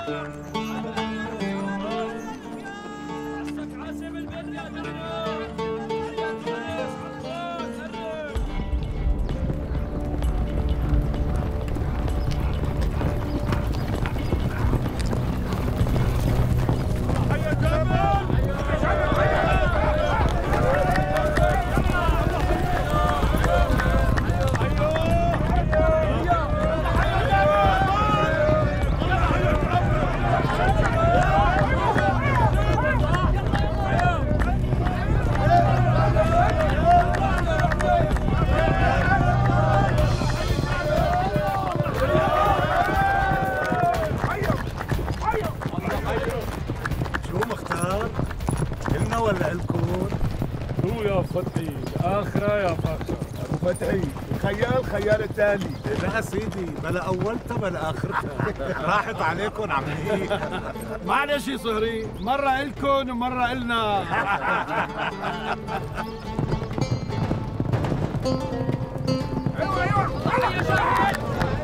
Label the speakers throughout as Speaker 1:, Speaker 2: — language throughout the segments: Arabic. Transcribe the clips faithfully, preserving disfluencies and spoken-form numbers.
Speaker 1: الثاني لا سيدي، بلا اولتها بلا اخرتها. راحت عليكم عمي.
Speaker 2: معلش يا صهري، مره الكم ومره النا.
Speaker 3: ايوه ايوه يا شاهد.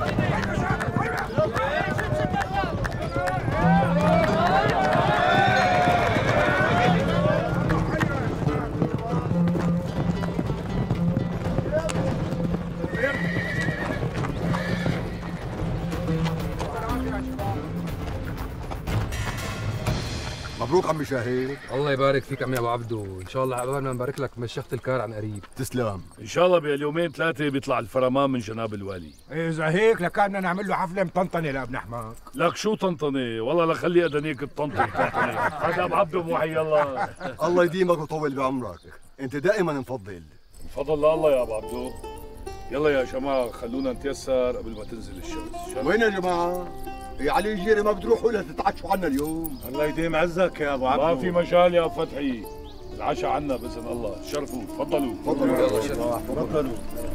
Speaker 4: مبروك عمي شاهين.
Speaker 5: الله يبارك فيك عمي ابو عبدو، ان شاء الله قبل ما نبارك لك مشيخة الكار عن قريب.
Speaker 4: تسلم.
Speaker 6: ان شاء الله بهاليومين ثلاثه بيطلع الفرمان من جناب الوالي.
Speaker 1: اذا هيك لكان نعمل له حفله مطنطنه لابن حماك.
Speaker 6: لك شو طنطنه؟ والله لخلي ادنيك تطنطن طنطنه. هذا ابو عبدو موحي الله.
Speaker 4: الله يديمك ويطول بعمرك، انت دائما مفضل.
Speaker 6: الفضل لله يا ابو عبدو. يلا يا جماعه خلونا نتيسر قبل ما تنزل الشمس.
Speaker 4: وين يا جماعه؟ يا علي الجيري ما بتروحوا ولا تتعشوا عنا اليوم؟
Speaker 1: الله يديم عزك يا ابو عبدو.
Speaker 6: ما في مجال يا فتحي، العشاء عنا باذن الله. شرفوا، تفضلوا
Speaker 4: تفضلوا
Speaker 6: يلا شرفوا تفضلوا.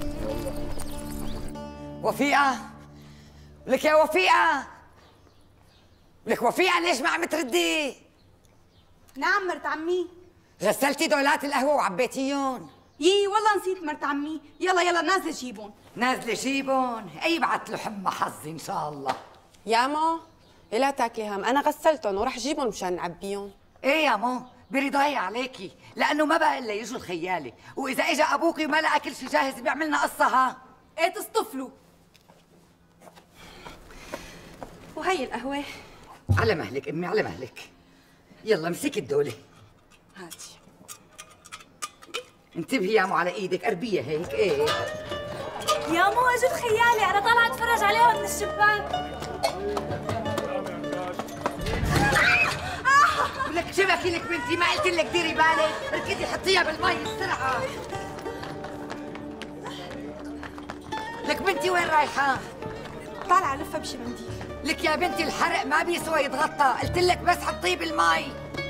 Speaker 7: وفيقة لك يا وفيقة، لك وفيقة ليش ما عم تردي؟
Speaker 8: نعم مرت عمي.
Speaker 7: غسلتي دولات القهوة وعبيتيهم؟
Speaker 8: يي والله نسيت مرت عمي. يلا يلا نازلة جيبون.
Speaker 7: نازلة جيبون؟ اي بعت له حمى حظي ان شاء الله.
Speaker 9: يا مو لا تاكلي هم، انا غسلتهم ورح جيبهم مشان نعبيهم.
Speaker 7: ايه يا مو برضاي عليكي، لانه ما بقى الا يجوا الخياله، واذا اجى ابوكي وما لقى كل شيء جاهز بيعملنا قصه. ها
Speaker 8: ايه تصطفلوا. وهي القهوه
Speaker 7: على مهلك امي على مهلك. يلا امسكي الدوله
Speaker 8: هاتي.
Speaker 7: انتبهي يا مو على ايدك، قربيه هيك. ايه
Speaker 8: يا مو اجوا الخياله، انا طالعه اتفرج عليهم من الشباك.
Speaker 7: لك شبكي لك بنتي، ما قلت لك ديري بالك، ركضي حطيها بالمي بسرعه. لك بنتي وين رايحه؟
Speaker 8: طالعه لفه بشي منديل.
Speaker 7: لك يا بنتي الحرق ما بيسوى يتغطى، قلت لك بس حطيه بالمي.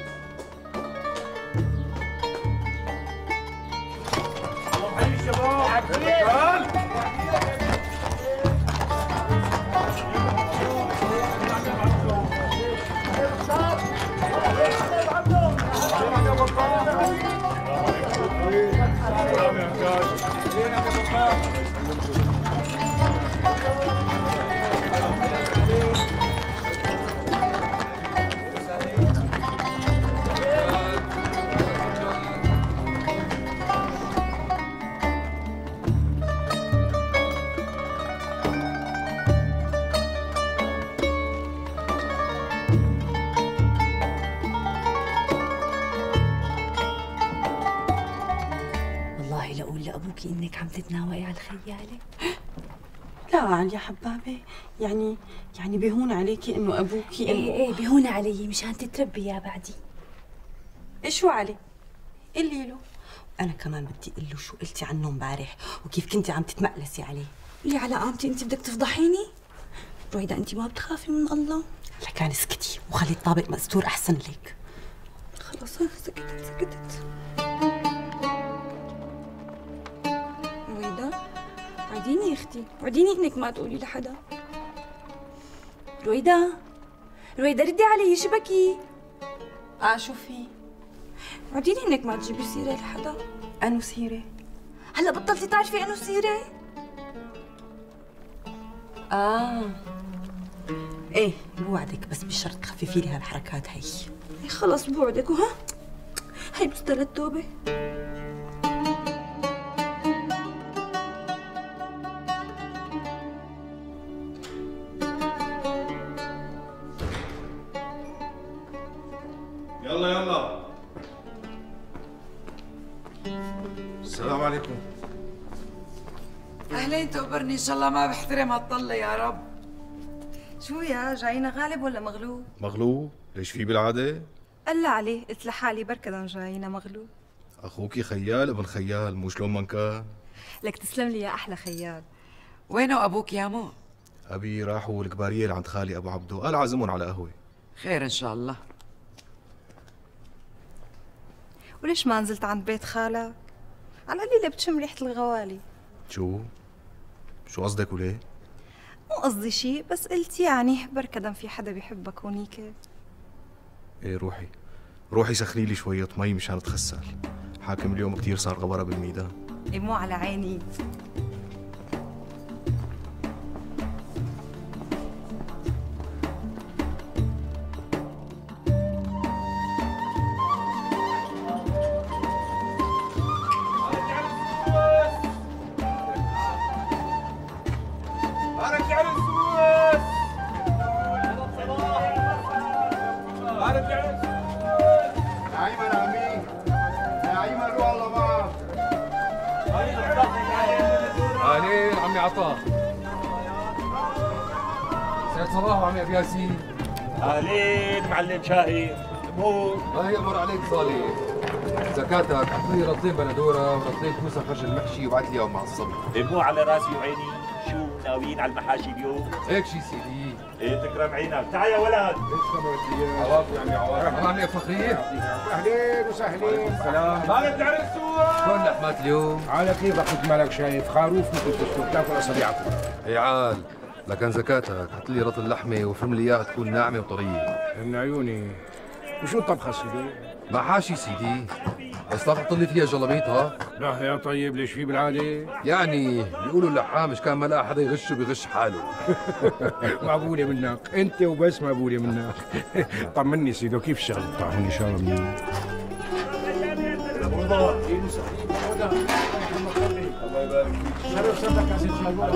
Speaker 8: لأبوكي إنك عم تتناوئي على الخيالة؟
Speaker 9: لا يا حبابة، يعني يعني بيهون عليكي إنه أبوكي إنه
Speaker 8: إيه إيه بيهون علي مشان تتربي يا بعدي.
Speaker 9: إيه شو علي؟ قلي له. أنا كمان بدي أقول له شو قلتي عنه امبارح وكيف كنتي عم تتمقلسي عليه.
Speaker 8: قولي على قامتي، أنت بدك تفضحيني؟ رويدا أنت ما بتخافي من الله؟
Speaker 9: لكان اسكتي وخلي الطابق مستور أحسن لك.
Speaker 8: خلص سكتت سكتت. رويدا وعديني يا اختي، وعديني انك ما تقولي لحدا. رويدا رويدا ردي علي، شبكي؟
Speaker 9: اه شو في؟
Speaker 8: وعديني انك ما تجيبي سيره لحدا.
Speaker 9: انو سيره؟
Speaker 8: هلا بطلتي تعرفي انو سيره؟
Speaker 9: اه ايه بوعدك، بس بشرط تخففي لي هالحركات هي.
Speaker 8: إيه خلص بوعدك وها هي بس ثلاث توبة.
Speaker 1: يلا يلا. السلام عليكم.
Speaker 7: اهلين تقبرني ان شاء الله ما بحترم هالطلة يا رب.
Speaker 8: شو يا جاينا غالب ولا مغلوب؟
Speaker 10: مغلوب؟ ليش في بالعادة؟
Speaker 8: قل عليه، قلت لحالي بركضا جاينا مغلوب.
Speaker 10: أخوكي خيال ابن خيال، مو شلون من كان؟
Speaker 8: لك تسلم لي يا أحلى خيال.
Speaker 7: وينه أبوك يا مو؟
Speaker 10: أبي راحوا الكبارية لعند خالي أبو عبدو، قال عازمهم على قهوة.
Speaker 7: خير إن شاء الله.
Speaker 8: وليش ما نزلت عند بيت خالك؟ على القليلة بتشم ريحة الغوالي.
Speaker 10: شو؟ شو قصدك وليه؟
Speaker 8: مو قصدي شي، بس قلت يعني بركضا في حدا بيحبك هونيك.
Speaker 10: ايه روحي روحي سخني لي شوية مي مشان اتخسل. حاكم اليوم كتير صار غبرة بالميدان.
Speaker 8: إيه مو على عيني.
Speaker 5: سعد صباح وعمي ابو ياسين.
Speaker 6: اهلين معلم شاهي. مو
Speaker 5: الله يأمر عليك صالح. زكاتك حط لي رطلين بندوره ورطلين كوسه خرج المحشي وبعت لي اياهم مع الصبر.
Speaker 6: مو على راسي وعيني. شو ناويين على المحاشي اليوم؟
Speaker 5: هيك شي سيدي.
Speaker 6: ايه تكرم عينك. تعال يا ولد.
Speaker 5: عواطف يا عمي عواطف. عمي فخريه.
Speaker 2: اهلين وسهلين. سلام.
Speaker 6: مالك تعرف السوق؟
Speaker 5: شلون لحمات اليوم؟
Speaker 2: على كيفك مثل مالك شايف، خروف مثل الدكتور تاكل اصابعكم.
Speaker 5: يا عال لكن زكاتك حط لي رطل لحمه وفرم لي اياها تكون ناعمه وطريه.
Speaker 2: من عيوني. وشو الطبخه سيدي؟
Speaker 5: محاشي سيدي. بس لا تحط لي فيها جلبيطها.
Speaker 2: لا يا طيب ليش في بالعاده؟
Speaker 5: يعني بيقولوا اللحام مش كان ما لقى حدا يغشه بيغش حاله.
Speaker 2: مقبوله منك، انت وبس مقبوله منك. طمني سيدو كيف الشغل الطاحون ان شاء الله منيح؟
Speaker 6: الله يبارك فيك.
Speaker 2: شرف صدق يا سيدي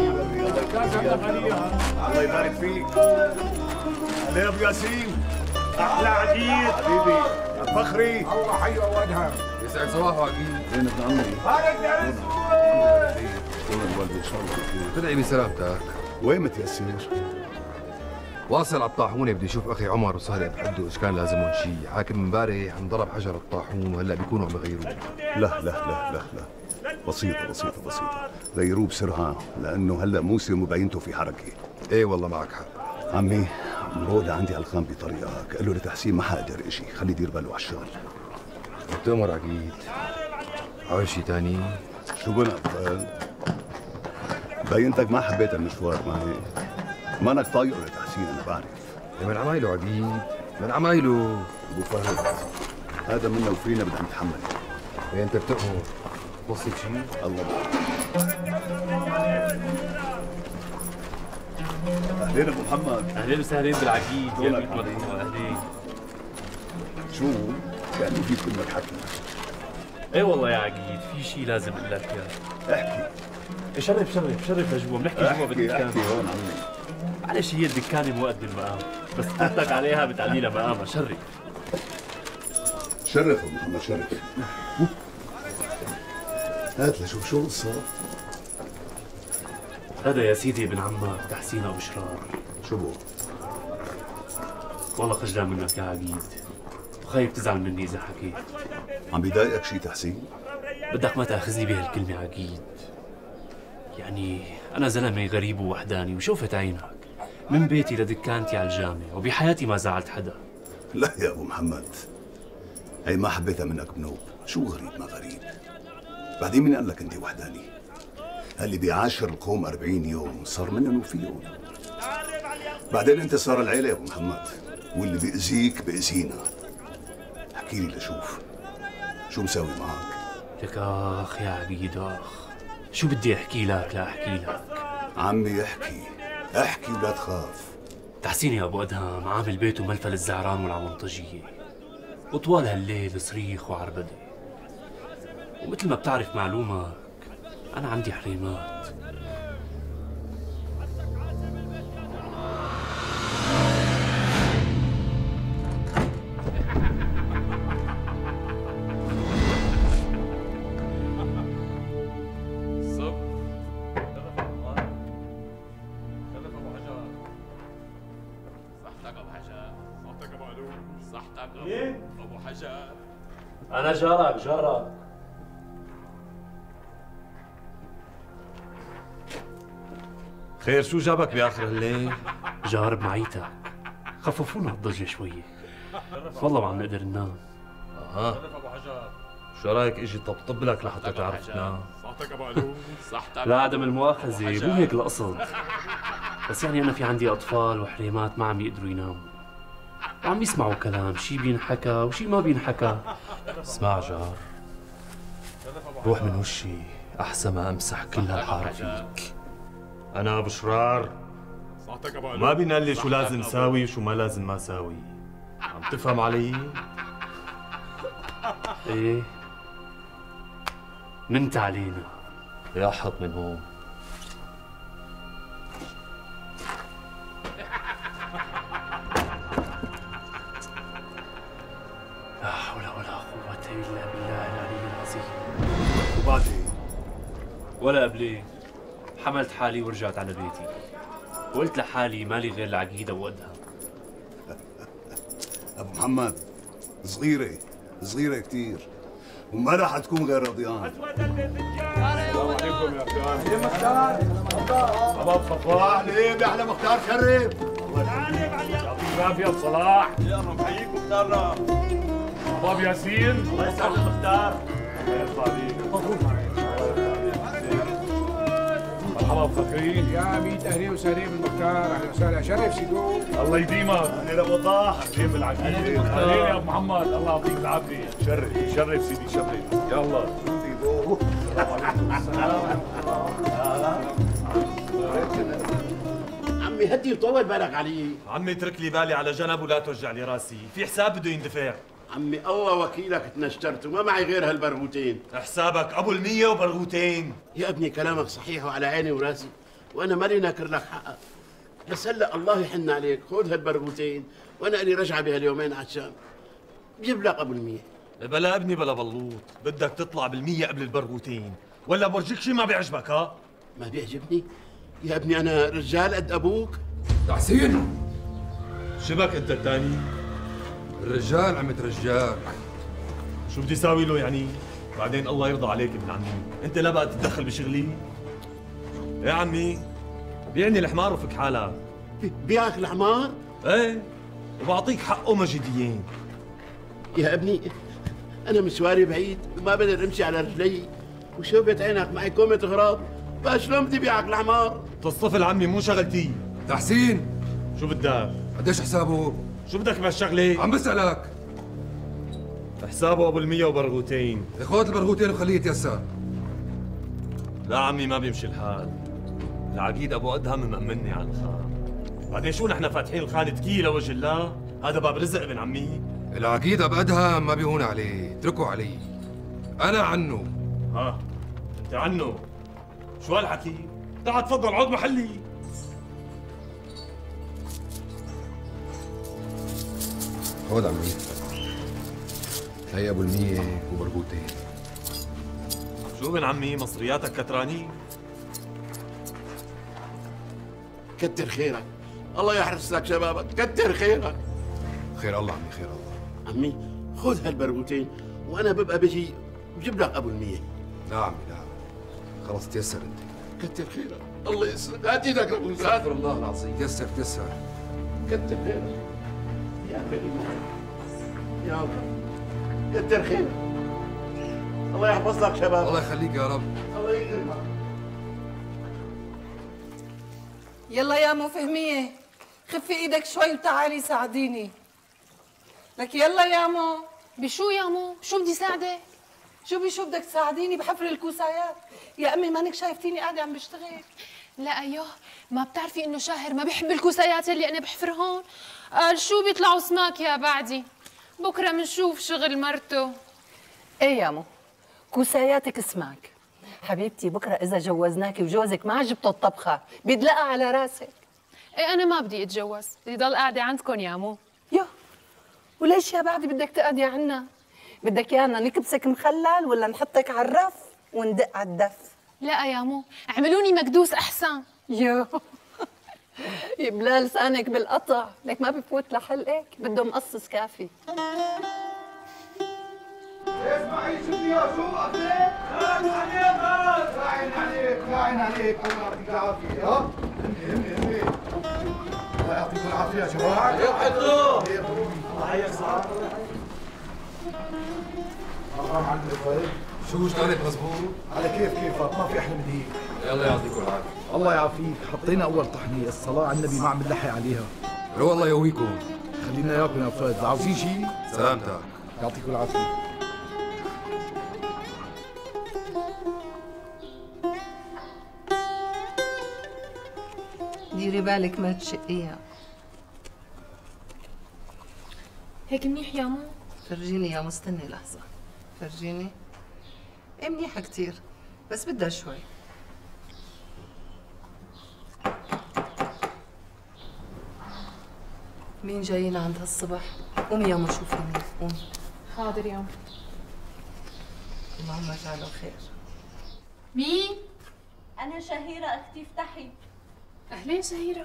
Speaker 6: الله يبارك فيك. اهلا يا ابو ياسين. احلى عقيد حبيبي فخري.
Speaker 2: الله حي وادها.
Speaker 5: يسعد صباحه عقيد.
Speaker 4: زين ابن عمري.
Speaker 6: مالك تعرف السوق؟
Speaker 4: وين الوالد ان شاء الله بخير.
Speaker 5: تدعي بسلامتك.
Speaker 4: وين متيسر؟
Speaker 5: واصل على الطاحونه بدي اشوف اخي عمر وصالح بحده اذا كان لازمهم شيء، حاكم امبارح انضرب حجر الطاحون وهلا بيكونوا عم يغيروه.
Speaker 4: لا لا لا لا لا بسيطة بسيطة بسيطة، غيروه بسرعة لأنه هلا موسم وبينته في حركة.
Speaker 5: ايه والله معك حق.
Speaker 4: عمي مرودة عندي على الخام بطريقة، قال له لتحسين ما حقدر اجي، خليه يدير باله على الشغل.
Speaker 5: بتأمر عقيد. عاوز شيء ثاني؟
Speaker 4: شو بنا قبل؟ بينتك ما حبيت المشوار معي، مانك طايقه لتحسين أنا بعرف.
Speaker 5: من عمايله عقيد، من عمايله.
Speaker 4: أبو فهد هذا منا وفينا بدنا نتحمل.
Speaker 5: إيه أنت بتأمر وصيك شيء؟
Speaker 4: الله معك. أهلين أبو محمد.
Speaker 11: أهلين وسهلين بالعقيد. يا بيك
Speaker 4: أهلين.
Speaker 11: أهلين.
Speaker 4: شو؟ كأنه في كلمة حكي.
Speaker 11: ايه والله يا عقيد في شيء لازم اقول لك اياه.
Speaker 4: احكي.
Speaker 11: شرف شرف شرف لجوا بنحكي جوا بالدكان.
Speaker 4: احكي هون عمي.
Speaker 11: معلش هي الدكانة مو قد المقام، بس تحطك عليها بتعلي لها مقامها. شرف.
Speaker 4: شرف ابو محمد شرف. هات لشوف شو القصة.
Speaker 11: هذا يا سيدي ابن عمك تحسين ابو شرار.
Speaker 4: شو بو؟
Speaker 11: والله خجلان منك يا عقيد، وخايف تزعل مني اذا حكيت.
Speaker 4: عم بيضايقك شي تحسين؟
Speaker 11: بدك ما تاخذني بهالكلمة عقيد. يعني أنا زلمة غريب ووحداني وشوفت عينك، من بيتي لدكانتي على الجامع وبحياتي ما زعلت حدا.
Speaker 4: لا يا ابو محمد، هي ما حبيتها منك بنوب، شو غريب ما غريب. بعدين مين قال لك انت وحداني؟ اللي بيعاشر القوم أربعين يوم صار منهم وفيهم. بعدين انت صار العيلة يا ابو محمد، واللي بيأذيك بيأذينا. احكي لي لشوف شو مسوي معك؟
Speaker 11: لك اخ يا عقيد اخ، شو بدي احكي لك لا احكي لك؟
Speaker 4: عمي احكي احكي ولا تخاف.
Speaker 11: تحسين يا ابو ادهم عامل بيته ملفل الزعران والعمنطجيه، وطوال هالليل صريخ وعربده. ومثل ما بتعرف معلومك انا عندي حريمات.
Speaker 12: أنا جارك جارك.
Speaker 10: خير شو جابك بآخر الليل؟
Speaker 11: جار بمعيتك، خففونا الضجة شوية، والله ما عم نقدر ننام.
Speaker 10: اها شو رايك اجي طبطب لك لحتى تعرف تنام؟
Speaker 11: لا عدم المؤاخذة مو هيك القصد، بس يعني أنا في عندي أطفال وحريمات ما عم يقدروا يناموا، وعم يسمعوا كلام شي بينحكى وشي ما بينحكى.
Speaker 10: اسمع جار، روح من وشي أحسن ما أمسح كل هالحارة فيك. أنا أبو شرار، ما بينقال لي شو لازم ساوي وشو ما لازم ما ساوي. عم تفهم علي؟
Speaker 11: إيه منت علينا
Speaker 10: يا حط من هون.
Speaker 11: لا حول ولا قوة إلا بالله العلي العظيم.
Speaker 1: وبعدين؟
Speaker 11: ولا قبلين حملت حالي ورجعت على بيتي، وقلت لحالي مالي غير العقيدة وقدها.
Speaker 4: ابو محمد صغيرة صغيرة كثير وما راح تكون غير رضيان.
Speaker 6: السلام عليكم يا اخوان. ليه مختار؟ شباب صفاح ليه يا احلى مختار شرف. يعطيك العافية ابو صلاح. يلا نحييك مختارنا. شباب ياسين. الله يسعدك مختار. الله يرضى عليك. مرحبا ابو فخري.
Speaker 2: يا ميت اهلين وسهلين بالمختار، اهلا وسهلا. شرف سيدو.
Speaker 6: الله يديمك. اهلين ابو وضاح. اهلين بالعقيدة. اهلين يا ابو محمد. الله يعطيك العافية. شرف شرف سيدي شرف. يلا. سيدو. السلام
Speaker 13: عمي هدي وطول بالك علي.
Speaker 10: عمي اترك لي بالي على جنب ولا توجع لي راسي، في حساب بده يندفع.
Speaker 13: عمي الله وكيلك تنشترت وما معي غير هالبرغوتين.
Speaker 10: حسابك ابو المية وبرغوتين.
Speaker 13: يا ابني كلامك صحيح وعلى عيني وراسي، وانا مالي ناكر لك حقك، بس هلا الله يحن عليك خذ هالبرغوتين وانا لي رجعه بهاليومين عشان بجيب لك ابو المية.
Speaker 10: بلا ابني بلا بلوط، بدك تطلع بالمية قبل البرغوتين، ولا برجيك شي ما بيعجبك ها؟
Speaker 13: ما بيعجبني؟ يا ابني انا رجال قد ابوك.
Speaker 5: تحسين
Speaker 10: شبك انت الثاني؟
Speaker 5: الرجال عمت رجال.
Speaker 10: شو بدي ساوي له يعني؟ بعدين الله يرضى عليك ابن عمي، انت لا بقى تتدخل بشغلي؟ يا عمي بيعني الحمار وفك حالك.
Speaker 13: بيعك الحمار؟
Speaker 10: ايه وبعطيك حقه مجديين.
Speaker 13: يا ابني انا مشواري بعيد وما بقدر امشي على رجلي، وشوفت عينك معي كومة غراض، فشلون بدي بيعك الحمار؟
Speaker 10: تصطفل عمي مو شغلتي.
Speaker 5: تحسين
Speaker 10: شو بدك؟
Speaker 5: قديش حسابه؟
Speaker 10: شو بدك بهالشغله؟
Speaker 5: عم بسألك.
Speaker 10: حسابه ابو المية وبرغوتين.
Speaker 5: خذ البرغوتين وخليه يتيسر.
Speaker 10: لا عمي ما بيمشي الحال، العقيد ابو ادهم مأمني على الخان. بعدين شو نحن فاتحين الخان تكيه لوجه الله؟ هذا باب رزق ابن عمي.
Speaker 5: العقيد ابو ادهم ما بيهون عليه، اتركوا علي. انا عنه.
Speaker 10: ها انت عنه؟ شو هالحكي؟ تعال تفضل عود محلي.
Speaker 5: خذ عمي، هي ابو المية وبرغوتين.
Speaker 10: شو ابن عمي مصرياتك كتراني؟
Speaker 13: كتر خيرك، الله يحرس لك شبابك، كتر خيرك.
Speaker 5: خير الله عمي، خير الله.
Speaker 13: عمي خذ هالبرغوتين وانا ببقى بجي بجيب لك ابو المية.
Speaker 5: لا عمي لا، خلص تيسر انت.
Speaker 13: كتر خيرك، الله يسرك، هات ايدك ابو زاد.
Speaker 5: استغفر الله العظيم. تيسر تيسر.
Speaker 13: كتر خيرك يا كريم، يا الله كتر خيرك، الله يحفظ لك شباب.
Speaker 5: الله يخليك يا رب.
Speaker 13: الله يكرمك.
Speaker 8: يلا يا مو فهمية، خفي ايدك شوي وتعالي ساعديني. لك يلا يا مو.
Speaker 14: بشو يا مو؟ شو بدي ساعدك؟
Speaker 8: شو بشو بدك تساعديني بحفر الكوسايات؟ يا امي مانك شايفتيني قاعده عم بشتغل؟
Speaker 14: لا ايوه، ما بتعرفي انه شاهر ما بيحب الكوسايات اللي انا بحفرهن؟ قال شو بيطلعوا سماك يا بعدي، بكره منشوف شغل مرته.
Speaker 8: ايه يا مو، كوساياتك سماك حبيبتي. بكره اذا جوزناكي وجوزك ما عجبته الطبخه بيدلقها على راسك.
Speaker 14: ايه انا ما بدي اتجوز، بدي ضل قاعده عندكم يا مو.
Speaker 8: يو، وليش يا بعدي بدك تقعدي عنا؟ بدك يانا نكبسك مخلل ولا نحطك على الرف وندق على الدف؟
Speaker 14: لا يا مو، اعملوني مكدوس احسن.
Speaker 8: يو يبلا لسانك بالقطع، لك ما بفوت لحلقك، بده مقصص كافي.
Speaker 3: اسمعي شوفي يا شو قصدك؟ خلاص عليك خلاص. يا عين عليك يا عين عليك، الله يعطيك العافية. ها؟ همي همي همي. الله يعطيك العافية يا شباب. يبحثوا. الله يحييك صاحبي. الله معلم طيب.
Speaker 5: شو اشتغلت مزبوط؟
Speaker 3: على كيف كيفك، ما في أحلى من هيك.
Speaker 5: يلا يعطيكم العافية.
Speaker 3: الله يعافيك، حطينا أول طحنية، الصلاة على النبي ما عم نلحق عليها.
Speaker 5: رو الله يقويكم.
Speaker 3: خلينا ياكم يا فهد، عاوزين شيء؟
Speaker 5: سلامتك.
Speaker 3: يعطيكم العافية.
Speaker 8: ديري بالك ما تشقيها.
Speaker 14: هيك منيح يا مو؟
Speaker 8: فرجيني يا مستني لحظة، فرجيني. ايه منيحة كتير، بس بدها شوي. مين جايين عند هالصبح؟ قومي يا ما شوفي مين، قومي.
Speaker 14: حاضر يا مو.
Speaker 8: اللهم اجعله خير.
Speaker 14: مين؟
Speaker 15: أنا شهيرة أختي، افتحي.
Speaker 14: أهلين شهيرة.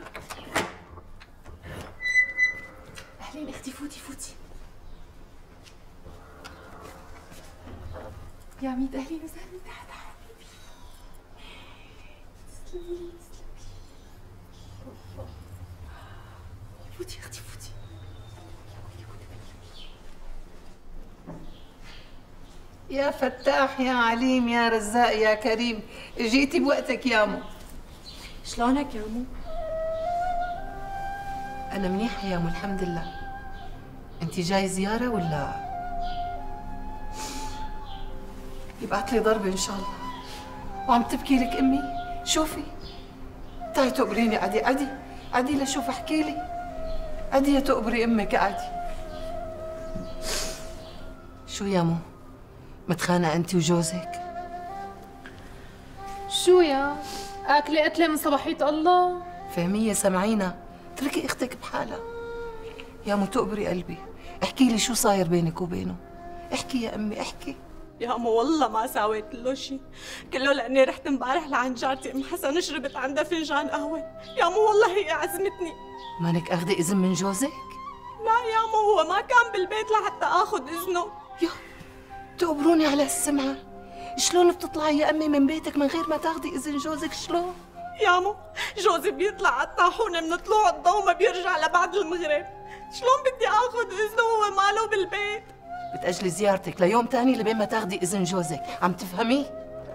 Speaker 14: أهلين أختي، فوتي فوتي. يا عميد أهلين وسهلين، تعال تعال حبيبي. تسلمي لي تسلمي. فوتي أختي فوتي.
Speaker 8: يا فتاح يا عليم يا رزاق يا كريم، جيتي بوقتك يا مو.
Speaker 15: شلونك يا مو؟
Speaker 8: أنا منيحة يا مو الحمد لله. أنتِ جاي زيارة ولا؟ يبعت لي ضربة إن شاء الله. وعم تبكي لك أمي؟ شوفي. تعي تقبريني، عدي عدي عدي لشوف احكي لي. عدي يا تقبري أمك عدي. شو يا مو؟ متخانقة أنتِ وجوزك؟
Speaker 14: شو يا؟ أكلة قتلة من صباحية الله؟
Speaker 8: فهمية سمعينا، اتركي اختك بحالها. يا مو تقبري قلبي، احكي لي شو صاير بينك وبينه. احكي يا امي احكي.
Speaker 9: يا مو والله ما سويت له شيء، كله لاني رحت امبارح لعند جارتي ام حسن شربت عندها فنجان قهوه. يا مو والله هي عزمتني.
Speaker 8: مانك اخذه اذن من جوزك؟
Speaker 9: لا يا مو هو ما كان بالبيت لحتى اخذ اذنه.
Speaker 8: يا تقبروني على السمعه، شلون بتطلعي يا امي من بيتك من غير ما تاخذي اذن جوزك؟ شلون؟
Speaker 9: يا مو جوزي بيطلع على الطاحونه من طلوع الضوء ما بيرجع لبعد المغرب، شلون بدي اخذ اذنه وهو ماله بالبيت؟
Speaker 8: بتأجلي زيارتك ليوم تاني لبين ما تاخذي اذن جوزك، عم تفهمي؟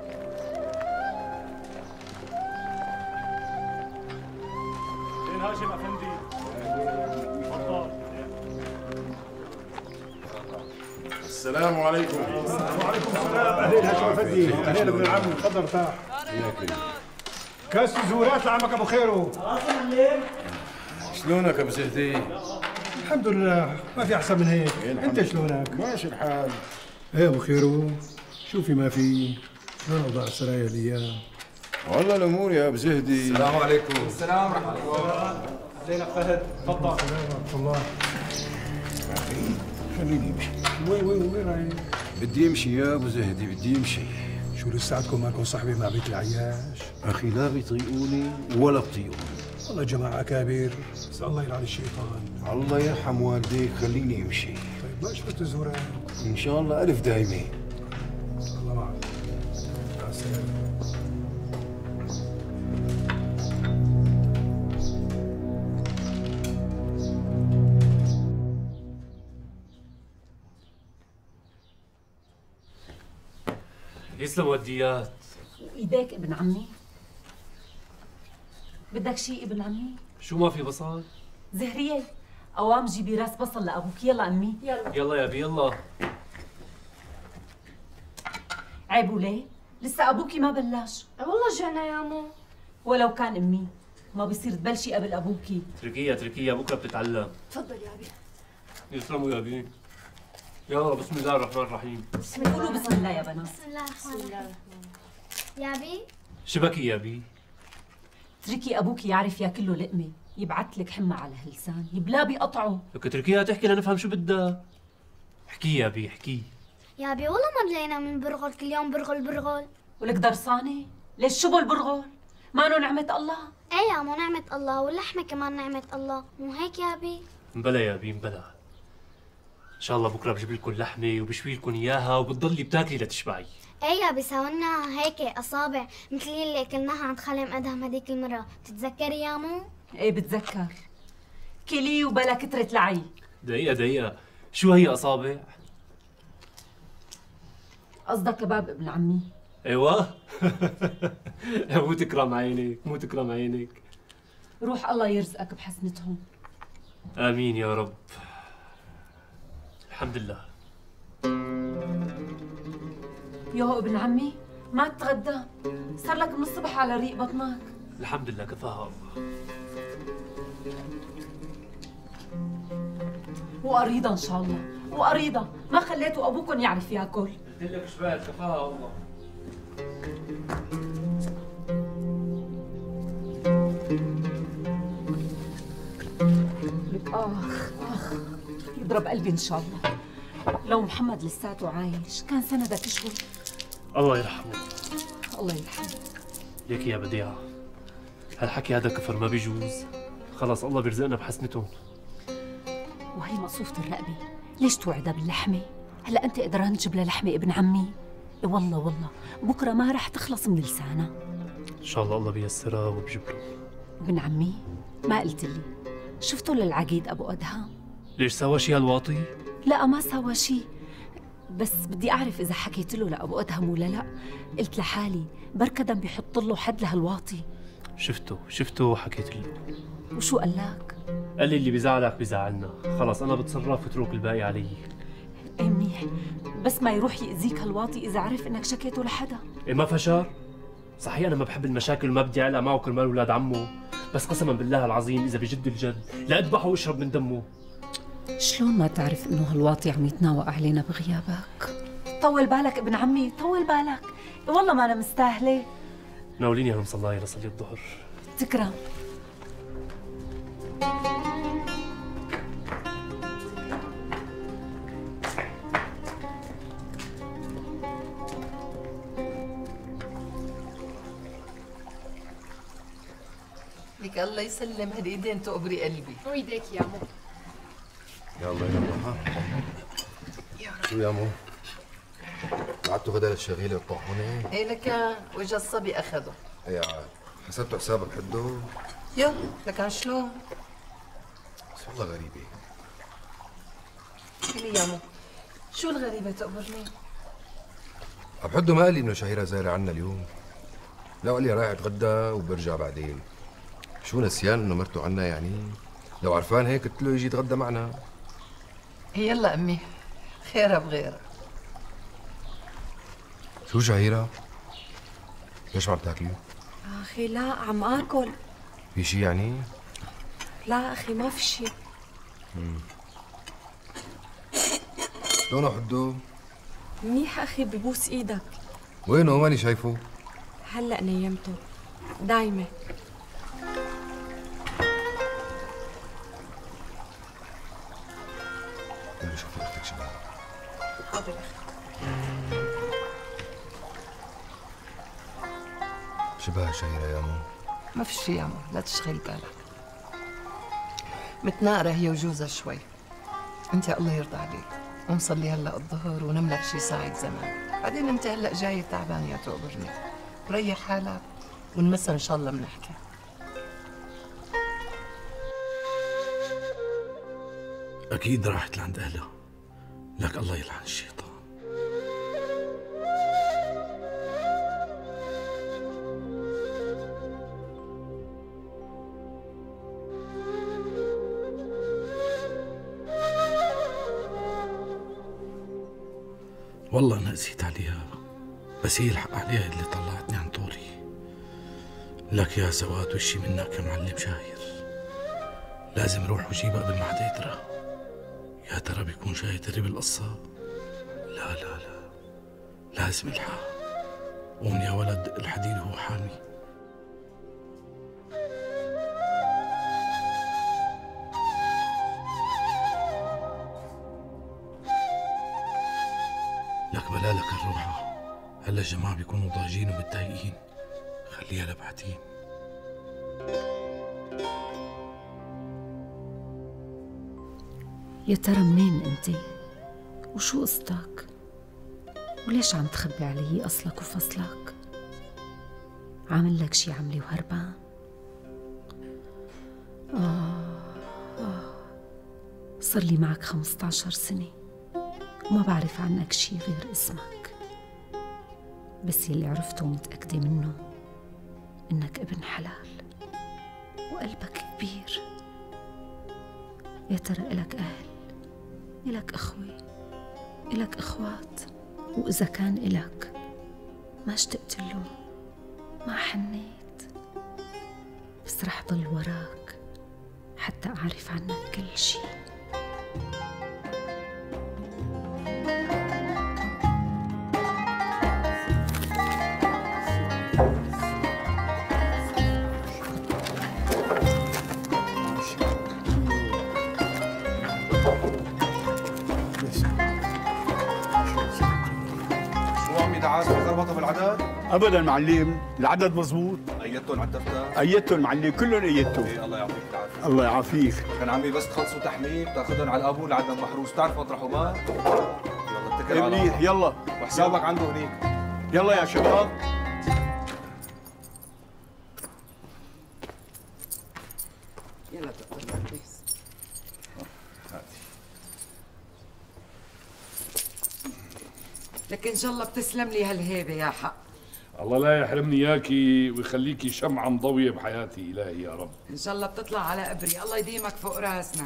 Speaker 6: فين هاشم افندي؟ تفضل.
Speaker 16: السلام عليكم.
Speaker 2: وعليكم السلام. اهلين هاشم افندي، اهلين ابن العم، تفضل ارتاح. كاس زورات لعمك ابو خيرو.
Speaker 16: شلونك ابو زهدي؟
Speaker 2: الحمد لله، ما في احسن من هيك. انت شلونك؟
Speaker 16: ماشي الحال.
Speaker 2: ايه ابو خيرو، شوفي ما في شلون اوضاع السرايا الايام؟
Speaker 16: والله الامور يا ابو زهدي.
Speaker 5: السلام عليكم.
Speaker 1: السلام ورحمه الله. اهلين خالد، تفضل.
Speaker 2: السلام ورحمه الله.
Speaker 16: خليني امشي.
Speaker 2: وين وين وين رايح؟
Speaker 16: بدي امشي يا ابو زهدي، بدي امشي.
Speaker 2: شو لساتكم ماكم صاحبي مع بيت العياش؟
Speaker 16: اخي لا بيطيقوني ولا بطيقوني.
Speaker 2: والله جماعة أكابر، بس الله يلعن الشيطان.
Speaker 16: الله يرحم والديك، خليني امشي.
Speaker 2: طيب ما شفت الزورات؟
Speaker 16: ان شاء الله الف دايمه.
Speaker 2: الله معك. مع السلامة.
Speaker 11: يسلم وديات.
Speaker 17: وايديك ابن عمي؟ بدك شيء ابن عمي؟
Speaker 11: شو ما في بصل؟
Speaker 17: زهرية، قوام جيبي راس بصل لأبوك. يلا أمي يلا.
Speaker 11: يلا يا بي يلا.
Speaker 17: عيب وليه؟ لسه أبوكي ما بلش.
Speaker 15: والله جعنا يا مو.
Speaker 17: ولو كان امي ما بصير تبلشي قبل ابوكي.
Speaker 10: اتركيها اتركيها بكره بتتعلم.
Speaker 17: تفضل يا ابي.
Speaker 10: يسلموا يا ابي. يلا بسم الله الرحمن الرحيم.
Speaker 17: بسم الله. قولوا بسم الله يا بنات.
Speaker 18: بسم الله الرحمن الرحيم. يا بي
Speaker 10: شبكي يا ابي.
Speaker 17: اتركي ابوكي يعرف ياكل له لقمه، يبعث لك حمى على هاللسان، يبلا بيقطعه.
Speaker 10: لك اتركيها تحكي لنفهم شو بدها. احكي يا ابي احكي.
Speaker 18: يا بي والله ما بلينا من برغل، كل يوم برغل برغل.
Speaker 17: ولك درسانه؟ ليش شو بالبرغل؟ ما انه نعمة الله؟
Speaker 18: ايه يا مو نعمة الله، واللحمة كمان نعمة الله، مو هيك يا بي؟
Speaker 10: مبلا يا ابي مبلا. ان شاء الله بكره بجيب لكم لحمه وبشوي لكم اياها وبتضلي بتاكلي لتشبعي.
Speaker 18: ايه يا بي سوينا هيك اصابع مثل اللي اكلناها عند خالم ادهم هذيك المرة، بتتذكري يا مو؟
Speaker 17: ايه بتذكر. كلي وبلا كترة لعي.
Speaker 10: دقيقة دقيقة، شو هي اصابع؟
Speaker 17: قصدك كباب ابن عمي.
Speaker 10: ايوه مو تكرم عينك مو تكرم عينك.
Speaker 17: روح الله يرزقك بحسنتهم.
Speaker 10: امين يا رب. الحمد لله.
Speaker 17: يو ابن عمي ما تتغدى، صار لك من الصبح على ريق بطنك.
Speaker 10: الحمد لله كفاها الله.
Speaker 17: وقريضة ان شاء الله، وقريضة ما خليتوا ابوكم يعرف ياكل.
Speaker 10: قلت لك شباب كفاها الله.
Speaker 17: لك اخ اخ يضرب قلبي ان شاء الله. لو محمد لساته عايش كان سندك شوي.
Speaker 10: الله يرحمه.
Speaker 17: الله يرحمه.
Speaker 10: ليك يا بديعة، هالحكي هذا كفر ما بيجوز. خلص الله بيرزقنا بحسنتهم.
Speaker 17: وهي مقصوفة الرقبة، ليش توعدها باللحمة؟ هلا أنت قدران تجيب لها لحمة ابن عمي؟ إيه والله والله بكرة ما رح تخلص من لسانها.
Speaker 10: إن شاء الله الله بيسرها وبجيب له.
Speaker 17: ابن عمي ما قلت لي شفته للعقيد أبو أدهم؟
Speaker 10: ليش سوى شي هالواطي؟
Speaker 17: لا ما سوى شي، بس بدي أعرف إذا حكيت له لأبو أدهم ولا لا. قلت لحالي بركة بيحط له حد لهالواطي.
Speaker 10: شفته شفته وحكيت له.
Speaker 17: وشو قال لك؟
Speaker 10: قال لي اللي بيزعلك بيزعلنا، خلص أنا بتصرف واترك الباقي علي.
Speaker 17: ايه منيح، بس ما يروح يأذيك هالواطي إذا عرف إنك شكيته لحدا.
Speaker 10: إيه ما فشار؟ صحيح أنا ما بحب المشاكل وما بدي أعلق معه كرمال أولاد عمه، بس قسما بالله العظيم إذا بجد الجد لأذبحه وأشرب من دمه.
Speaker 17: شلون ما تعرف إنه هالواطي عم يتناوى علينا بغيابك؟ طول بالك ابن عمي، طول بالك، والله ما أنا مستاهلة.
Speaker 10: ناوليني هالمصلاية لصلي الظهر.
Speaker 17: تكرم.
Speaker 8: لك الله يسلم هالايدين تقبري قلبي.
Speaker 14: ويديك يا مو.
Speaker 5: يلا يلا ها. شو يا مو؟ بعتوا غدا للشغيله والطاحونه؟
Speaker 8: ايه لك وجا الصبي اخذه.
Speaker 5: ايه عاد حسبتوا حسابك حده؟
Speaker 8: يلا لك شلون؟
Speaker 5: بس والله غريبه.
Speaker 8: قولي يا مو شو الغريبه تقبرني؟
Speaker 5: ابو حده ما قال لي انه شهيره زايره عنا اليوم. لا قال لي رايح اتغدى وبرجع بعدين. شو نسيان انه مرته عنا يعني؟ لو عرفان هيك قلت له يجي يتغدى معنا.
Speaker 8: يلا امي خيرها بغيرها.
Speaker 5: شو شهيرة؟ ليش ما عم تاكلي؟
Speaker 9: اخي لا عم اكل.
Speaker 5: في شي يعني؟
Speaker 9: لا اخي ما في شي.
Speaker 5: امم شلونه حدو؟
Speaker 9: منيح اخي ببوس ايدك.
Speaker 5: وينه ماني شايفه؟
Speaker 9: هلا نيمته دايمة.
Speaker 5: قولي شوفي اختك شباب.
Speaker 9: حاضر اخي.
Speaker 5: شبه شهيرة يا مو؟
Speaker 8: ما في شي يا مو، لا تشغل بالك. متناقرة هي وجوزها شوي. انت الله يرضى عليك ونصلي هلا الظهر ونم لك شي ساعة زمان، بعدين انت هلا جاي تعبان يا تقبرني. ريح حالك ونمسا ان شاء الله بنحكي.
Speaker 13: اكيد راحت لعند اهلها، لك الله يلعن الشيطان. والله أنا قسيت عليها، بس هي الحق عليها اللي طلعتني عن طوري.
Speaker 19: لك يا سواد وشي منك يا معلم شاهر. لازم روح وجيبها قبل ما حدا يدرى. يا ترى بيكون شاهد دري بالقصة؟ لا لا لا، لازم الحق. قوم يا ولد، الحديد هو حامي. لك بلالك الروحة، هلا الجماعة بيكونوا ضاجين ومتضايقين، خليها لبعدين.
Speaker 17: يا ترى منين انت؟ وشو قصتك؟ وليش عم تخبي علي اصلك وفصلك؟ عامل لك شي عملي وهربان؟ آه آه صار لي معك خمسة عشر سنة وما بعرف عنك شي غير اسمك، بس يلي عرفته ومتأكدة منه إنك ابن حلال وقلبك كبير. يا ترى إلك أهل، إلك أخوة، إلك أخوات، وإذا كان إلك ما اشتقت له، ما حنيت، بس رح ضل وراك حتى أعرف عنك كل شي.
Speaker 2: ابدا معلم، العدد مزبوط.
Speaker 1: ايدتهم على الدفتر؟
Speaker 2: ايدتهم معلم، كلهم ايدتهم.
Speaker 1: ايه الله يعطيك العافيه.
Speaker 2: الله يعافيك.
Speaker 1: كان عمي بس تخلصوا تحميل تاخذهم على الابو اللي عندهم محروس، تعرف مطرحه ما؟ يلا اتكل على الله.
Speaker 2: منيح، يلا
Speaker 1: وحسابك عنده هنيك.
Speaker 2: يلا يا شباب.
Speaker 7: يلا تقدر كويس. لك ان شاء الله بتسلم لي هالهيبه يا حق.
Speaker 20: الله لا يحرمني اياكي ويخليكي شمعة مضوية بحياتي، إلهي يا رب.
Speaker 7: ان شاء الله بتطلع على قبري، الله يديمك فوق راسنا.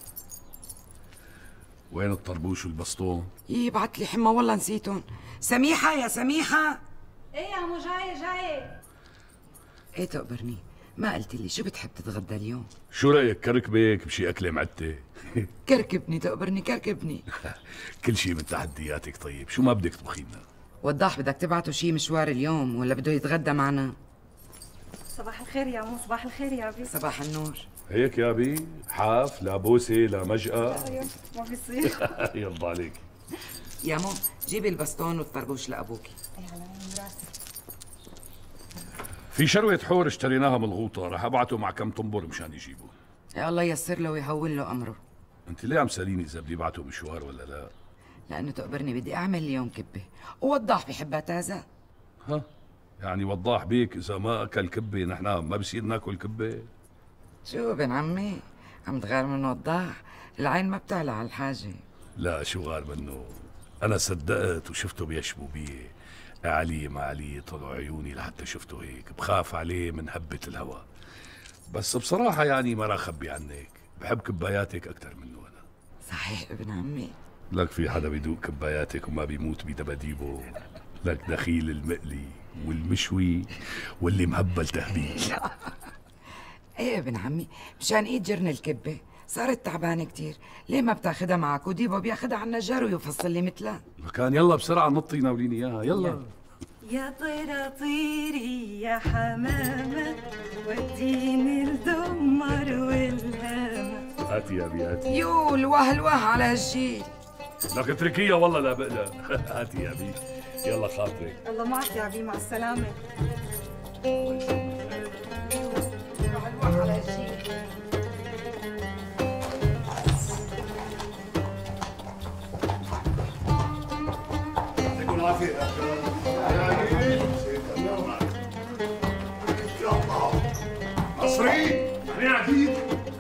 Speaker 20: وين الطربوش والبسطون؟
Speaker 7: يبعت لي حمى والله نسيتهم. سميحة يا سميحة.
Speaker 15: ايه يا عمو جاية جاية.
Speaker 7: ايه تقبرني، ما قلت لي شو بتحب تتغدى اليوم؟
Speaker 20: شو رأيك كركبك بشي أكلة معدة؟
Speaker 7: كركبني تقبرني كركبني.
Speaker 20: كل شي من تحدياتك. طيب شو ما بدك تطبخي لنا؟
Speaker 7: وضاح بدك تبعته شي مشوار اليوم ولا بده يتغدى معنا؟
Speaker 15: صباح الخير يا عمو. صباح الخير يا بي.
Speaker 7: صباح النور.
Speaker 20: هيك يا بي؟ حاف لا بوسه لا مجأة؟
Speaker 15: ايوه ما بيصير.
Speaker 20: يلا عليك
Speaker 7: يا مو، جيبي البسطون والطربوش لابوكي.
Speaker 15: ايه على عيني وراسي.
Speaker 20: في شروة حور اشتريناها من الغوطة، رح ابعته مع كم طنبور مشان يجيبوا.
Speaker 7: يا الله ييسر له ويهون له امره.
Speaker 20: انت ليه عم ساليني اذا بدي ابعته مشوار ولا لا؟
Speaker 7: لانه تقبرني بدي اعمل اليوم كبه، ووضاح بحبها تازه.
Speaker 20: ها؟ يعني وضاح بيك اذا ما اكل كبه نحن ما بصير ناكل كبه؟
Speaker 7: شو ابن عمي؟ عم تغار من وضاح؟ العين ما بتعلى على الحاجه.
Speaker 20: لا شو غار منه، انا صدقت وشفته بيشبوا بيه. علي ما علي طلعوا عيوني لحتى شفته هيك، بخاف عليه من هبة الهوى. بس بصراحة يعني ما راح اخبي عنك، بحب كباياتك أكثر منه أنا.
Speaker 7: صحيح ابن عمي.
Speaker 20: لك في حدا بيدوق كباياتك وما بيموت بدباديبه؟ لك دخيل المقلي والمشوي واللي مهبل تهبيل.
Speaker 7: ايه ابن عمي، مشان ايد جرن الكبة صارت تعبانة كتير، ليه ما بتاخدها معك؟ وديبو بياخدها على النجار ويفصل لي مثلها.
Speaker 20: كان يلا بسرعة نطي ناوليني اياها، يلا.
Speaker 15: يا طيرة طيري يا حمامة وديني الدمر والهامة.
Speaker 20: هاتي يا بي هاتي.
Speaker 7: يو الوه الوه على هالجيل.
Speaker 20: لك اتركيها والله لا بقلق. هاتي يا بي، يلا خاطري.
Speaker 15: الله معك يا بي، مع السلامة.
Speaker 7: على هالجيل.
Speaker 3: يعطيكم العافية يا الله. مصري احنا عديد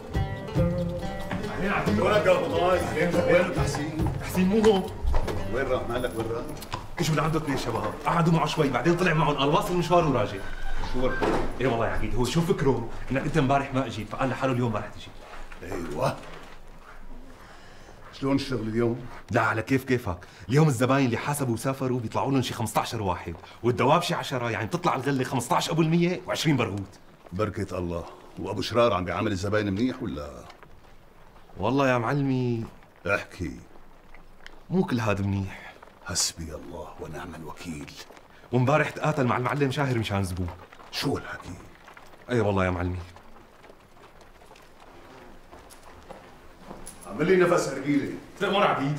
Speaker 3: احنا عديد. وينك يا ابو ضاي؟ وين تحسين؟
Speaker 1: تحسين مو هون.
Speaker 3: وين راح؟ مالك وين راح؟
Speaker 1: اجوا لعنده اثنين شباب، قعدوا معه شوي بعدين طلع معهم قال واصل مشوار وراجع.
Speaker 3: شو ورد؟
Speaker 1: ايه والله يا عقيد، هو شو فكره؟ انك انت امبارح ما اجيت فقال لحاله اليوم ما رح تجي.
Speaker 3: ايوه
Speaker 4: شلون الشغل اليوم؟
Speaker 21: لا على كيف كيفك، اليوم الزباين اللي حاسبوا وسافروا بيطلعوا لهم شي خمسة عشر واحد، والدواب شي عشرة، يعني بتطلع الغله خمسة عشر ابو المية وعشرين برغوت.
Speaker 4: بركة الله، وابو شرار عم بيعامل الزباين منيح ولا؟
Speaker 21: والله يا معلمي
Speaker 4: احكي.
Speaker 21: مو كل هذا منيح.
Speaker 4: حسبي الله ونعم الوكيل.
Speaker 21: وامبارح تقاتل مع المعلم شاهر مشان زبون.
Speaker 4: شو الحكي؟
Speaker 21: اي والله يا معلمي.
Speaker 4: عمل لي نفس هرقيلي.
Speaker 21: تأمر عبيد.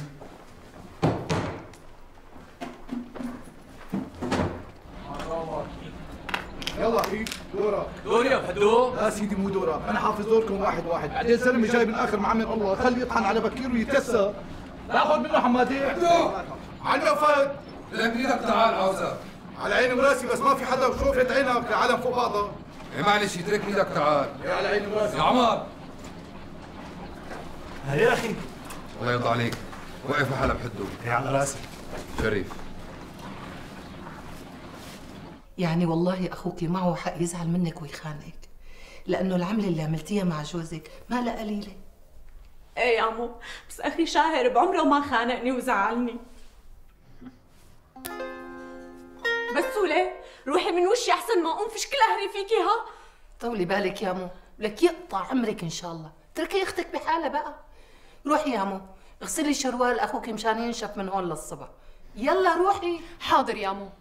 Speaker 3: يلا اخي دورك.
Speaker 22: دوري يا بحدو؟
Speaker 3: لا سيدي مو دورك، انا حافظ دوركم واحد واحد، بعدين زلمه جاي من اخر معمر الله، خليه يطحن على بكير ويتكسر. تاخذ منه حمادين. عنا فهد.
Speaker 5: لك ايدك تعال عاوزك.
Speaker 3: على عيني وراسي بس ما في حدا وشوفت عينك العالم فوق بعضها.
Speaker 5: ايه معلش اترك ايدك تعال.
Speaker 3: يا على عيني وراسي.
Speaker 5: يا عمر.
Speaker 22: يا اخي.
Speaker 5: الله يرضى عليك، وقف محل بحده.
Speaker 22: ايه على راسي.
Speaker 5: شريف.
Speaker 8: يعني والله أخوك معه حق يزعل منك ويخانقك، لأنه العملة اللي عملتيها مع جوزك ما لها قليلة.
Speaker 9: ايه يا عمو، بس أخي شاهر بعمره ما خانقني وزعلني. بس وليه؟ روحي من وشي أحسن ما أقوم فشكل أهري فيكي ها؟
Speaker 8: طولي بالك يا مو، لك يقطع عمرك إن شاء الله، تركي أختك بحالها بقى. روحي يا مو، اغسلي شروال أخوك مشان ينشف من هون للصبح. يلا روحي.
Speaker 14: حاضر يا مو.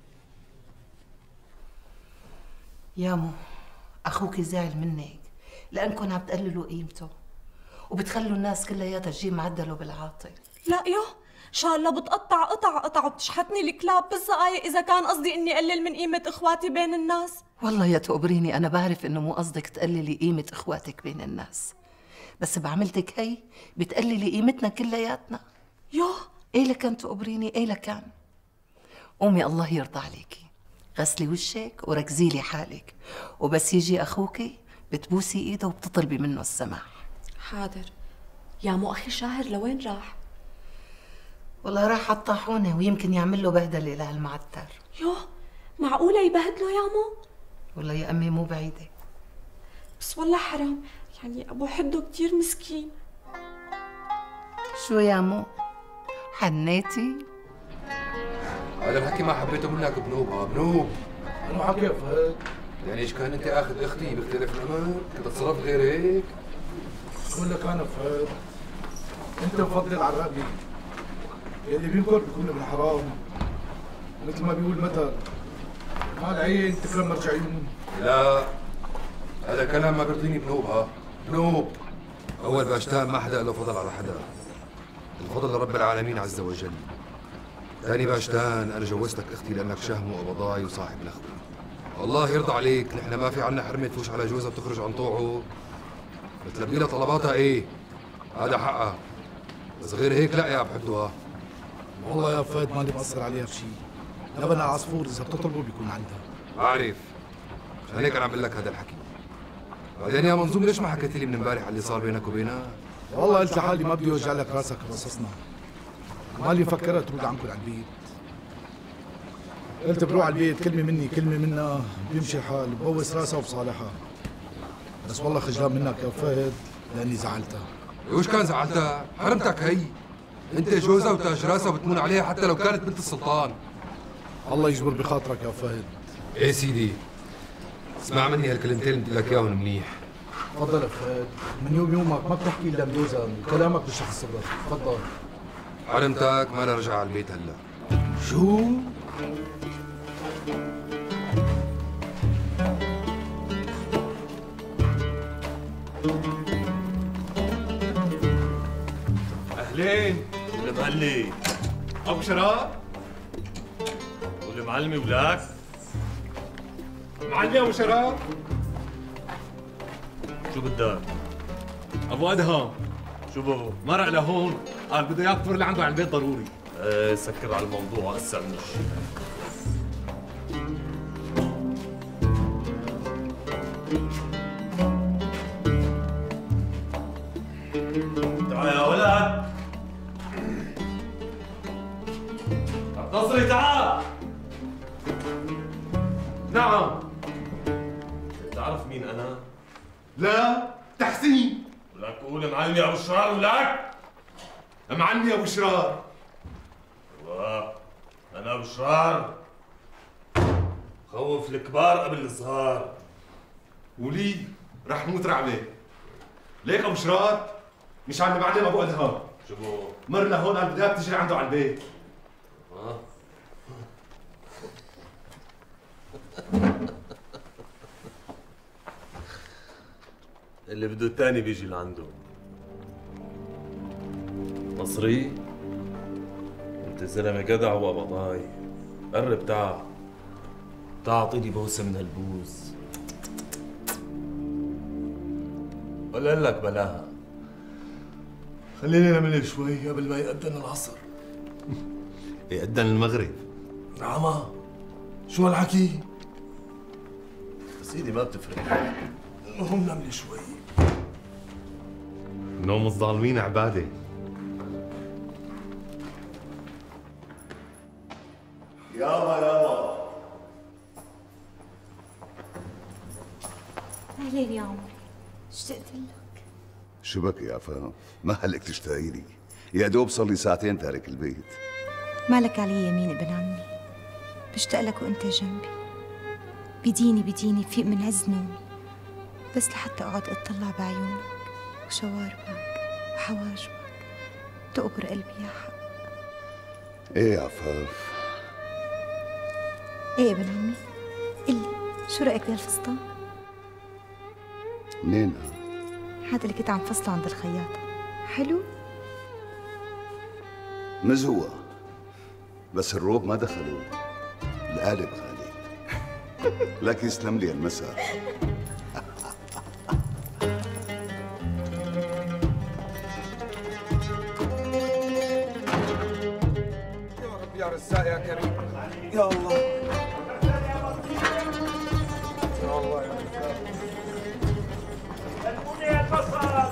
Speaker 8: يا مو، أخوك زعل منك لأنكم عم تقللوا قيمته وبتخلوا الناس كلياتها تجي معدله بالعاطل.
Speaker 9: لا يو، إن شاء الله بتقطع قطع قطع وبتشحتني الكلاب بالزقايق إذا كان قصدي إني أقلل من قيمة إخواتي بين الناس.
Speaker 8: والله يا تقبريني أنا بعرف إنه مو قصدك تقللي قيمة إخواتك بين الناس، بس بعملتك هي بتقللي قيمتنا كلياتنا.
Speaker 9: يو
Speaker 8: إيه لكان تقبريني، إيه لكان. قومي الله يرضى عليكي، غسلي وشك وركزي لي حالك، وبس يجي أخوكي بتبوسي إيده وبتطلبي منه السماح.
Speaker 9: حاضر. يا مو أخي شاهر لوين راح؟
Speaker 8: والله راح على الطاحونة ويمكن يعمل له بهدلة لهالمعتر.
Speaker 9: يوه معقولة يبهدله يا مو؟
Speaker 8: والله يا أمي مو بعيدة.
Speaker 9: بس والله حرام، يعني أبو حدو كتير مسكين.
Speaker 8: شو يا مو؟ حنيتي؟
Speaker 5: هذا الحكي ما حبيته منك بنوب. ها بنوب
Speaker 3: انو حكي فهد؟
Speaker 5: يعني ايش كان انت اخذ اختي بيختلف الامر؟ كنت تتصرف غير هيك؟
Speaker 3: شو لك انا فهد؟ انت مفضل على الرقبه، يلي بينكر بيكون ابن حرام، مثل ما بيقول مثل مع العين تكرم مرجع عيون.
Speaker 5: لا هذا كلام ما بيرضيني بنوب. ها بنوب، اول باشتان ما حدا له فضل على حدا، الفضل لرب العالمين عز وجل. ثاني باشتان انا جوزتك اختي لانك شهم وقبضاي وصاحب الاخوه. الله يرضى عليك، نحن ما في عنا حرمه تفوش على جوزها بتخرج عن طوعه، بتلبي لها طلباتها. ايه هذا حقها، بس غير هيك لا يا بحدوها.
Speaker 3: والله يا فهد ماني مقصر عليها بشيء، لبن عصفور اذا بتطلبه بيكون عندها.
Speaker 5: عارف، عشان هيك انا عم بقول لك هذا الحكي. بعدين يا منظوم ليش ما حكيت لي من امبارح على اللي صار بينك وبينها؟
Speaker 3: والله قلت لحالي ما بدي اوجع لك راسك بقصصنا، مالي مفكرها ترد عنكم على البيت. قلت بروح على البيت كلمه مني كلمه منها بيمشي الحال، ببوس راسها وبصالحها. بس والله خجلان منك يا فهد لاني زعلتها.
Speaker 5: وش كان زعلتها؟ حرمتك هي، انت جوزها وتاج راسها وبتمون عليها حتى لو كانت بنت السلطان.
Speaker 3: الله يجبر بخاطرك يا فهد.
Speaker 5: ايه سيدي، اسمع مني هالكلمتين اللي بدي لك اياهم منيح.
Speaker 3: تفضل يا فهد، من يوم يومك ما بتحكي الا بلوزن وكلامك بيشرح الصدر. تفضل.
Speaker 5: حرمتك ما انا رجع على البيت هلا.
Speaker 3: شو؟
Speaker 10: اهلين والمهلي. ابو شراب والمعلمي ولك.
Speaker 2: معلمي ابو شراب.
Speaker 10: شو بدك؟
Speaker 21: ابو ادهم
Speaker 10: شو بابا؟
Speaker 21: مرق لهون قال بده اياك تفر اللي عنده على البيت ضروري.
Speaker 10: ايه سكر على الموضوع هسه من الشيء. تعال يا ولد. نصري تعال.
Speaker 21: نعم.
Speaker 10: بتعرف مين انا؟
Speaker 21: لا تحسين.
Speaker 10: ولك قول معلمي ابو شرار ولك.
Speaker 21: معني يا ابو شرار.
Speaker 10: الله، انا ابو شرار خوف الكبار قبل الصغار.
Speaker 21: وليد رح نموت رعبه. ليك ابو شرار مش عند معلم ابو ادهم.
Speaker 10: شو بو؟
Speaker 21: مر لهون قال بدها تجري عنده على البيت.
Speaker 10: اه اللي بده الثاني بيجي لعنده. مصري انت زلمه جدع وقبضاي. قرب تعال تعال اعطيني بوسه من هالبوس. ولا لك بلاها، خليني نمل شوي قبل ما يأذن العصر.
Speaker 21: يأذن المغرب.
Speaker 10: نعم شو هالحكي؟ بس ايدي ما بتفرق، المهم نملي شوي.
Speaker 21: نوم الظالمين عباده.
Speaker 4: يابا يابا.
Speaker 15: اهلين يا عمري، اشتقت لك.
Speaker 4: شو بك يا عفاف؟ ما هلك تشتاقي لي؟ يا دوب صار لي ساعتين تارك البيت.
Speaker 15: مالك علي يمين ابن عمي، بشتاق لك وانت جنبي. بديني بديني بفيق من عز نومي بس لحتى اقعد اطلع بعيونك وشواربك وحواجبك تقبر قلبي يا حق.
Speaker 4: ايه يا عفاف؟
Speaker 15: ايه ابن عمي، قلي شو رايك بهالفستان؟
Speaker 4: منين؟
Speaker 15: هذا اللي كنت عم فصله عند الخياطه. حلو؟
Speaker 4: مزوق بس الروب ما دخلوا، القالب غالي. لك يسلم لي المساء.
Speaker 5: يا رب يا رزاق يا كريم.
Speaker 1: يا الله
Speaker 5: يا الله يا رزاق.
Speaker 6: سلموني البصل.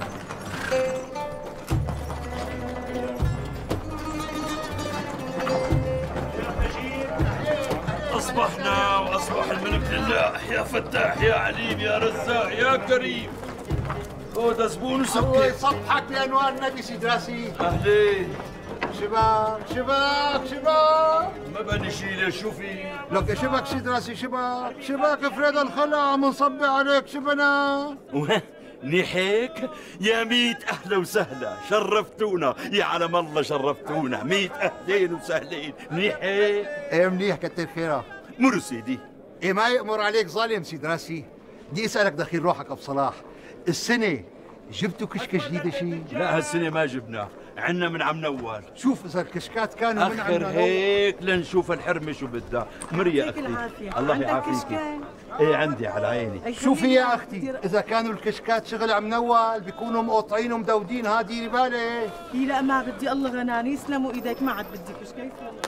Speaker 10: أصبحنا وأصبح الملك لله. يا فتاح يا عليم يا رزاق يا كريم. خذ زبون وسكر.
Speaker 3: الله يصبحك بأنوار النبي سيد راسي.
Speaker 10: أهلين.
Speaker 3: شباك شباك شباك.
Speaker 10: ما بني شيله شو في؟
Speaker 3: لك شبك سيد راسي شباك شباك فريد الخلا عم نصبي عليك شبنا.
Speaker 12: منيح هيك؟ يا ميت أهلا وسهلا، شرفتونا يا علم الله شرفتونا، ميت أهلين وسهلين. منيح هيك؟
Speaker 3: ايه منيح كتر خيرك.
Speaker 12: مروا سيدي.
Speaker 3: ايه ما يأمر عليك ظالم سيد راسي. بدي اسألك دخيل روحك ابو صلاح، السنة جبتوا كشكة جديدة شي؟
Speaker 12: لا هالسنة ما جبنا، عنا من عم نوال.
Speaker 3: شوف إذا الكشكات كانوا من
Speaker 12: أخر
Speaker 3: عنا
Speaker 12: هيك لنشوف الحرمة شو بدها. مري يا أختي. الله يعافيك. ايه عندي على عيني.
Speaker 3: شوفي يا اختي، اذا كانوا الكشكات شغل عم نوال بيكونوا مقطعين ومدودين، ها ديري بالك.
Speaker 8: لا ما بدي، الله غناني يسلموا ايديك، ما عاد بدي كشكه.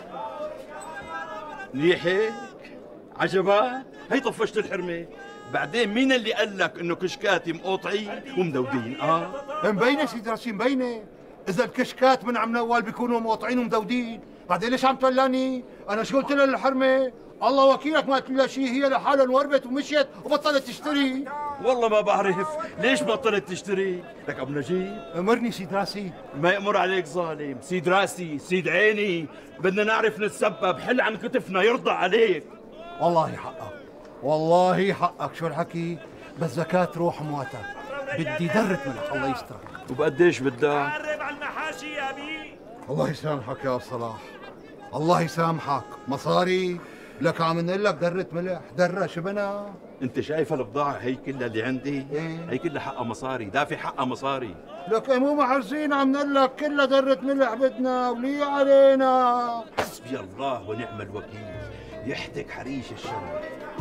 Speaker 12: منيح هيك؟ عجبات؟ هي طفشت الحرمة. بعدين مين اللي قال لك انه كشكاتي مقاطعين ومدودين؟ اه
Speaker 3: مبينه سيدي راسي مبينه، اذا الكشكات من عم نوال بيكونوا مقاطعين ومدودين، بعدين ليش عم تولاني؟ انا شو قلت لها للحرمه؟ الله وكيلك ما قلت لها شيء، هي لحالها انوربت ومشيت وبطلت تشتري.
Speaker 12: والله ما بعرف ليش بطلت تشتري. لك ابو نجيب
Speaker 3: امرني سيد راسي.
Speaker 12: ما يأمر عليك ظالم. سيد راسي سيد عيني، بدنا نعرف نتسبب، حل عن كتفنا يرضى عليك.
Speaker 3: والله حقك والله حقك. شو الحكي؟ بس زكاة روح مواتك، بدي درة ملح الله يسترك.
Speaker 12: وبقديش بدك؟
Speaker 6: قرب على المحاشي يا بي.
Speaker 3: الله يسامحك يا صلاح، الله يسامحك. مصاري لك عم نقول لك درة ملح، درة شبنا.
Speaker 12: انت شايف البضاعة هي كلها اللي عندي؟
Speaker 3: ايه؟
Speaker 12: هي كلها حقها مصاري، دافع حقها مصاري.
Speaker 3: لك مو محرزين عم نقول لك كلها درة ملح بدنا ولي علينا.
Speaker 12: حسبي الله ونعم الوكيل، يحتك حريش الشر.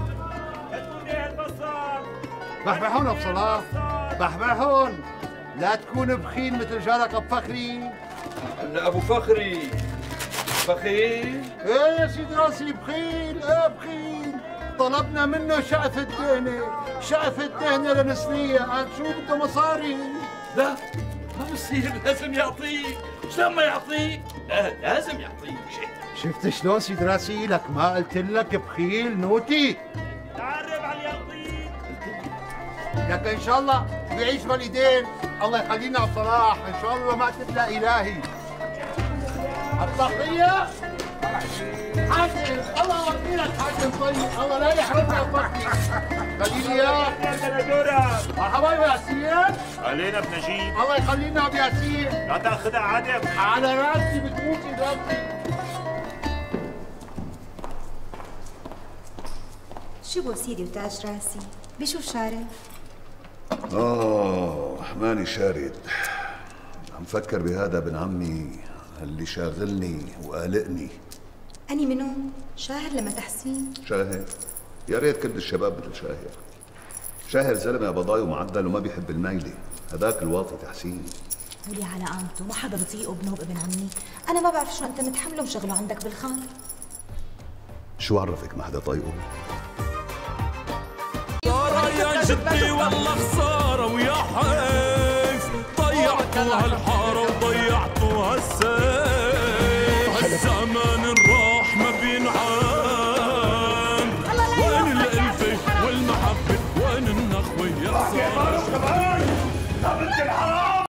Speaker 3: بحبحون ابو صلاح، بحبحون، لا تكون بخيل مثل جارك ابو فخري.
Speaker 12: هلا ابو فخري بخيل؟
Speaker 3: ايه يا سيدي راسي بخيل، ايه بخيل. طلبنا منه شقف الدهنة، شقف الدهنة لنسنية، قال شو بده مصاري.
Speaker 12: لا ما بصير، لازم يعطيك. شلون ما يعطيك؟ لا لازم يعطيك شيء.
Speaker 3: شفت شلون سيدي راسي؟ لك ما قلت لك بخيل نوتي.
Speaker 6: تعرب على اليقطين.
Speaker 3: لك ان شاء الله بيعيش باليدين، الله يخلينا على صلاح، ان شاء الله ما تبلى الهي.
Speaker 13: التغطية حاكم الله وكيلك حاكم طيب الله لا يحرمنا وفرتي خليلي اياك مرحبا بياسين
Speaker 6: علينا بنجيب
Speaker 13: الله يخلينا بياسين
Speaker 6: لا تاخذها عادم
Speaker 13: على راسي بتموتي راسي.
Speaker 15: شو بو سيدي وتاج راسي؟ بشو شارد؟
Speaker 4: آه ماني شارد، عم فكر بهذا ابن عمي اللي شاغلني وقالقني.
Speaker 15: أني منهم؟ شاهر لما تحسين؟
Speaker 4: شاهر؟ يا ريت كل الشباب مثل شاهر. شاهر زلمة بضاي ومعدل وما بيحب الميلة، هذاك الواطي تحسين.
Speaker 15: ولي على قامته، ما حدا بطيقه بنوب ابن عمي، أنا ما بعرف شو أنت متحمله مشغله عندك بالخان.
Speaker 4: شو عرفك ما حدا طايقه؟
Speaker 16: يا جدي والله خسارة ويا حيف، ضيعتوا هالحارة وضيعتوا هالسيف، هالزمان راح ما بينعاد، وين الألفة والمحبة وين النخوة يا خسارة.
Speaker 6: يا بنت الحرام